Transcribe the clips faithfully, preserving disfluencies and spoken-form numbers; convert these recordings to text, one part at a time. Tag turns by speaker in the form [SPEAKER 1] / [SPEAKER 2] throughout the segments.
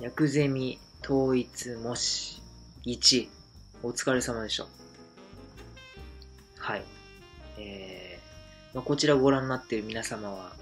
[SPEAKER 1] 薬ゼミ統一模試いち、お疲れ様でした。はい。えーまあ、こちらご覧になっている皆様は、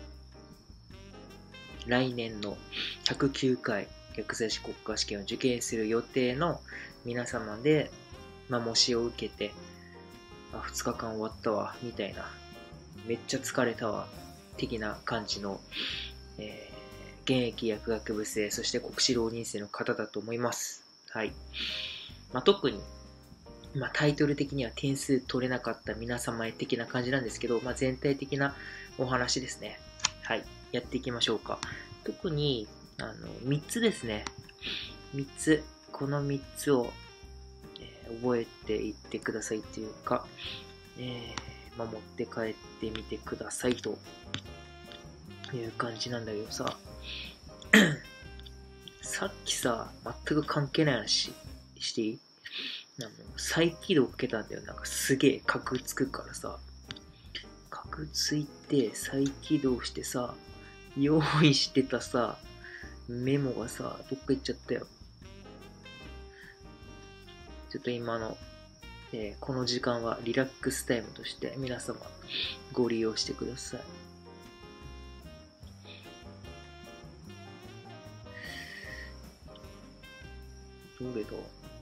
[SPEAKER 1] 来年のひゃくきゅうかい薬剤師国家試験を受験する予定の皆様で、まあ、模試を受けて、あ、ふつかかん終わったわ、みたいな、めっちゃ疲れたわ、的な感じの、えー現役薬学部生、そして国試浪人生の方だと思います。はい。まあ、特に、まあ、タイトル的には点数取れなかった皆様へ的な感じなんですけど、まあ、全体的なお話ですね。はい。やっていきましょうか。特に、あの、みっつですね。みっつ。このみっつを、えー、覚えていってくださいというか、えー、まあ、持って帰ってみてくださいという感じなんだけどさ、さっきさ、全く関係ない話していい？あの再起動かけたんだよ。なんかすげえカクつくからさ。カクついて再起動してさ、用意してたさ、メモがさ、どっか行っちゃったよ。ちょっと今の、えー、この時間はリラックスタイムとして皆様ご利用してください。どれだ？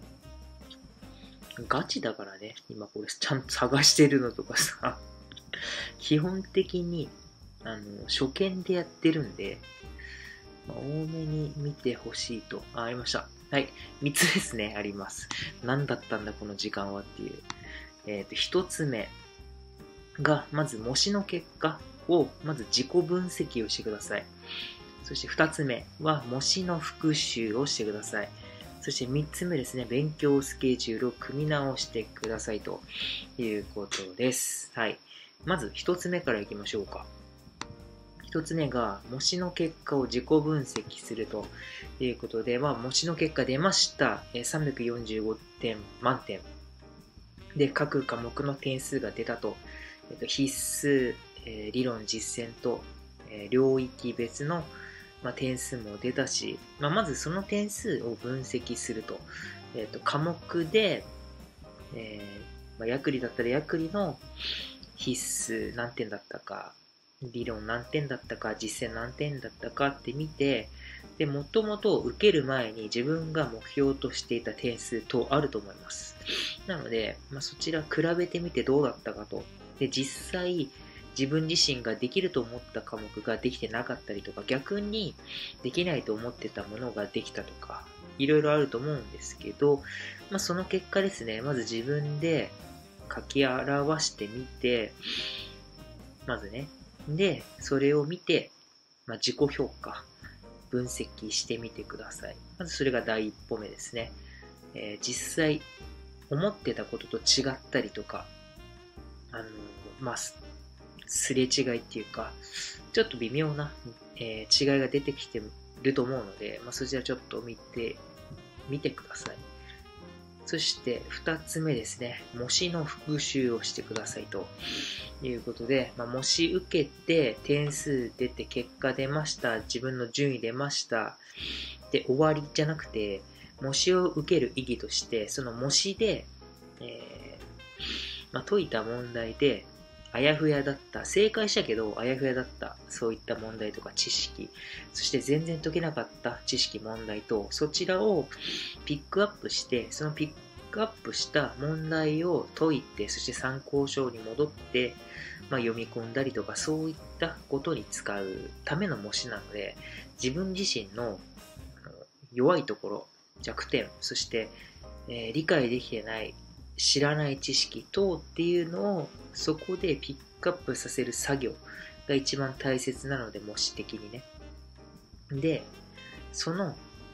[SPEAKER 1] ガチだからね、今これちゃんと探してるのとかさ、基本的に、あの、初見でやってるんで、まあ、多めに見てほしいと。あ、ありました。はい。みっつですね、あります。何だったんだ、この時間はっていう。えっと、ひとつめが、まず模試の結果を、まず自己分析をしてください。そしてふたつめは、模試の復習をしてください。そしてみっつめですね、勉強スケジュールを組み直してくださいということです。はい。まずひとつめからいきましょうか。ひとつめが、模試の結果を自己分析するということで、まあ、模試の結果出ました。さんびゃくよんじゅうごてん満点。で、各科目の点数が出たと。えっと、必須、えー、理論、実践と、えー、領域別のまあ、点数も出たし、まあ、まずその点数を分析すると、えっと、科目で、えーまあ、薬理だったら薬理の必須何点だったか、理論何点だったか、実践何点だったかって見て、で、もともと受ける前に自分が目標としていた点数とあると思います。なので、まあ、そちら比べてみてどうだったかと。で、実際、自分自身ができると思った科目ができてなかったりとか、逆にできないと思ってたものができたとか、いろいろあると思うんですけど、まあ、その結果ですね、まず自分で書き表してみて、まずね、で、それを見て、まあ、自己評価、分析してみてください。まずそれが第一歩目ですね。えー、実際、思ってたことと違ったりとか、あの、まあ、すれ違いっていうか、ちょっと微妙な、えー、違いが出てきてると思うので、まあ、そちらちょっと見て、見てください。そして二つ目ですね、模試の復習をしてくださいということで、まあ、模試受けて点数出て結果出ました、自分の順位出ましたで終わりじゃなくて、模試を受ける意義として、その模試で、えーまあ、解いた問題であやふやだった。正解したけど、あやふやだった。そういった問題とか知識。そして全然解けなかった知識、問題と、そちらをピックアップして、そのピックアップした問題を解いて、そして参考書に戻って、まあ、読み込んだりとか、そういったことに使うための模試なので、自分自身の弱いところ、弱点、そして、えー、理解できてない、知らない知識等っていうのをそこでピックアップさせる作業が一番大切なので、模試的にね。で、その、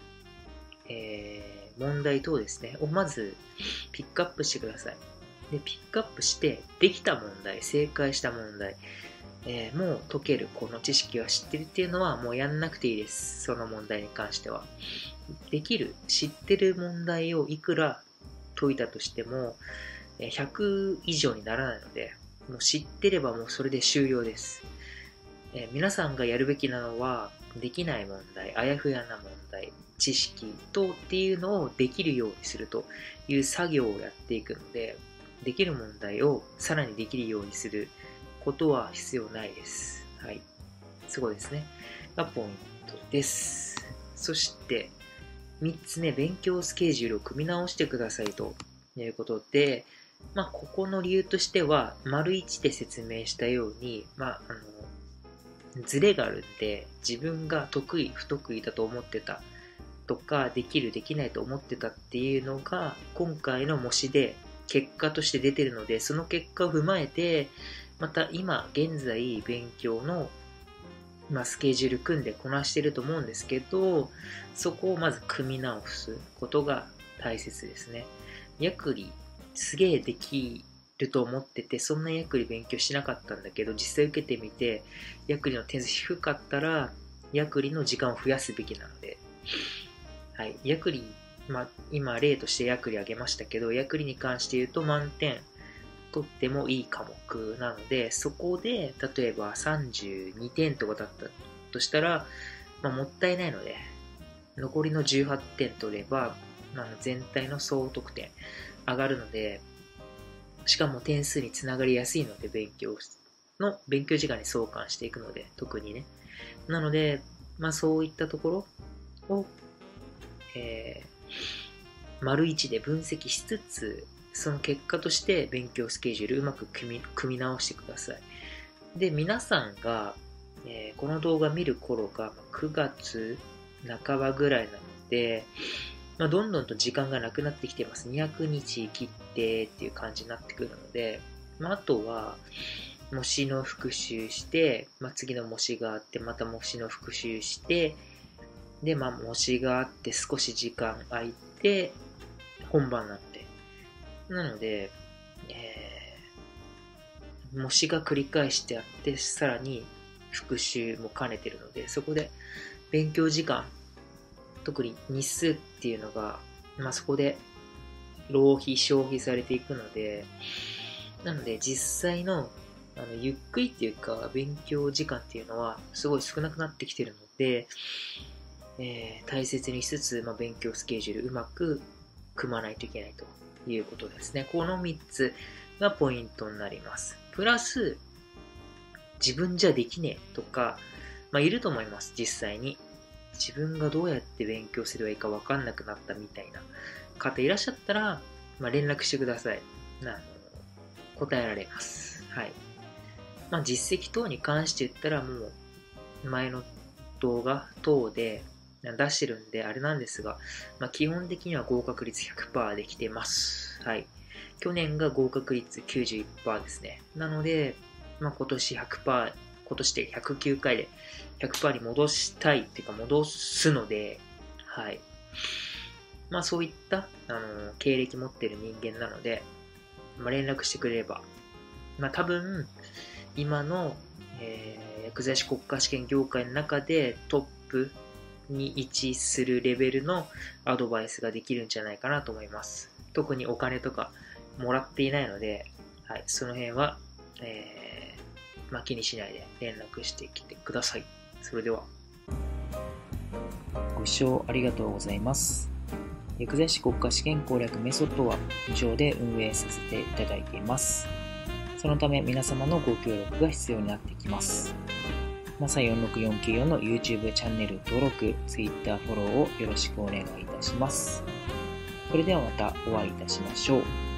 [SPEAKER 1] えー、問題等ですね、をまずピックアップしてください。で、ピックアップして、できた問題、正解した問題、えー、もう解けるこの知識は知ってるっていうのはもうやんなくていいです。その問題に関しては。できる、知ってる問題をいくら解いたとしてもひゃく以上にならないので、もう知ってればもうそれで終了です。えー、皆さんがやるべきなのは、できない問題、あやふやな問題、 知識とっていうのをできるようにするという作業をやっていくので、できる問題をさらにできるようにすることは必要ないです。はい。そこですね。がポイントです。そして、みっつめ、勉強スケジュールを組み直してくださいということで、まあ、ここの理由としては、丸いちで説明したように、まあ、あの、ズレがあるんで、自分が得意、不得意だと思ってたとか、できる、できないと思ってたっていうのが、今回の模試で結果として出てるので、その結果を踏まえて、また今現在勉強の、まあ、スケジュール組んでこなしてると思うんですけど、そこをまず組み直すことが大切ですね。ヤクリすげえできると思ってて、そんなヤクリ勉強しなかったんだけど、実際受けてみてヤクリの点数低かったらヤクリの時間を増やすべきなので、はい、ヤクリ、まあ、今例としてヤクリあげましたけど、ヤクリに関して言うと満点取ってもいい科目なので、そこで例えばさんじゅうにてんとかだったとしたら、まあ、もったいないので残りのじゅうはってん取れば、まあ、全体の総得点上がるので、しかも点数につながりやすいので、勉強の勉強時間に相関していくので、特にね。なので、まあそういったところを、えー、丸一で分析しつつ、その結果として勉強スケジュールうまく組み、組み直してください。で、皆さんが、えー、この動画見る頃がくがつなかばぐらいなので、まあ、どんどんと時間がなくなってきてます。にひゃくにち切ってっていう感じになってくるので、まあ、あとは、模試の復習して、まあ、次の模試があって、また模試の復習して、で、まあ、模試があって少し時間空いて、本番なので。なので、えー、模試が繰り返してあって、さらに復習も兼ねてるので、そこで勉強時間、特に日数っていうのが、まあ、そこで浪費、消費されていくので、なので実際の、あのゆっくりっていうか勉強時間っていうのはすごい少なくなってきてるので、えー、大切にしつつ、まあ、勉強スケジュールうまく組まないといけないということですね。このみっつがポイントになります。プラス、自分じゃできねえとか、まあ、いると思います、実際に。自分がどうやって勉強すればいいか分かんなくなったみたいな方いらっしゃったら、まあ、連絡してください。あの答えられます。はい。まあ、実績等に関して言ったらもう前の動画等で出してるんであれなんですが、まあ、基本的には合格率 ひゃくパーセント できてます。はい。去年が合格率 きゅうじゅういちパーセント ですね。なので、まあ、今年 ひゃくパーセント、今年でひゃくきゅうかいで ひゃくパーセント に戻したいっていうか戻すので、はい。まあそういったあの経歴持ってる人間なので、まあ、連絡してくれれば、まあ多分今の、えー、薬剤師国家試験業界の中でトップに位置するレベルのアドバイスができるんじゃないかなと思います。特にお金とかもらっていないので、はい、その辺は、えーまあ、気にしないで連絡してきてください。それでは。ご視聴ありがとうございます。薬剤師国家試験攻略メソッドは無償で運営させていただいています。そのため皆様のご協力が必要になってきます。マサよんろくよんきゅうよんの YouTube チャンネル登録、Twitter フォローをよろしくお願いいたします。それではまたお会いいたしましょう。